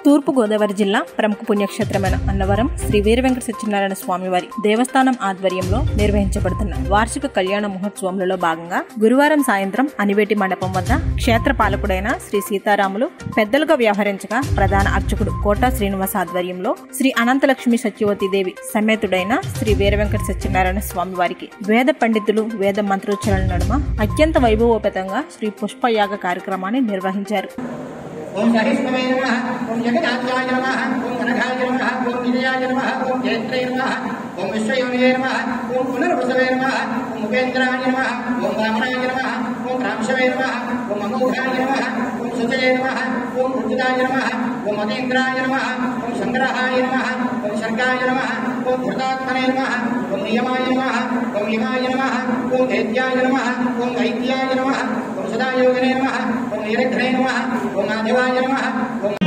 తూర్పు గోదావరి జిల్లా ప్రముఖ పుణ్యక్షేత్రమైన అన్నవరం శ్రీ వీర వెంకట సత్యనారాయణ స్వామివారి దేవస్థానం ఆధ్వర్యంలో నిర్వహించబడుతున్న వార్షిక కళ్యాణ మహోత్సవంలో భాగంగా గురువారం సాయంత్రం అనివేటి మండపం వద్ద క్షేత్ర పాలకుడైన శ్రీ సీతారాములు పెద్దలుగా వ్యవహరించగా ప్రధాన అర్చకుడు కోటా శ్రీనివాస్ ఆధ్వర్యంలో శ్రీ అనంతలక్ష్మి సత్యవతీదేవి సమేతుడైన శ్రీ వీర వెంకట సత్యనారాయణ స్వామి వారికి వేద పండితులు వేద మంత్రోచ్చరణల నడుమ అత్యంత వైభవోపేతంగా శ్రీ పుష్పయాగ కార్యక్రమాన్ని నిర్వహించారు. ओम सहिष्णवे नमः, ओम जगन्नाथाय नमः, ओम गणधाय नमः, ओम विजयाय नमः, ओम जयत्रे नमः, ओम विश्वयोनिये नमः, ओम पुनर्वसवे नमः, ओम उपेन्द्राय नमः, ओम वामनाय नमः, ओम रामशवे नमः, ओम अमोघाय नमः, ओम सुजये नमः, ओम रुचिताय नमः, ओम अतीन्द्राय नमः, ओम संग्रहाय नमः, ओम सर्गाय नमः, ओम कृतात्मने नमः, ओम नियमाय नमः, ओम यमाय नमः, ओम वेद्याय नमः, ओम वैद्याय नमः, ओम सदायोगिने नमः, ओम निरग्ने नमः, ओम आदिवाय नमः, ओम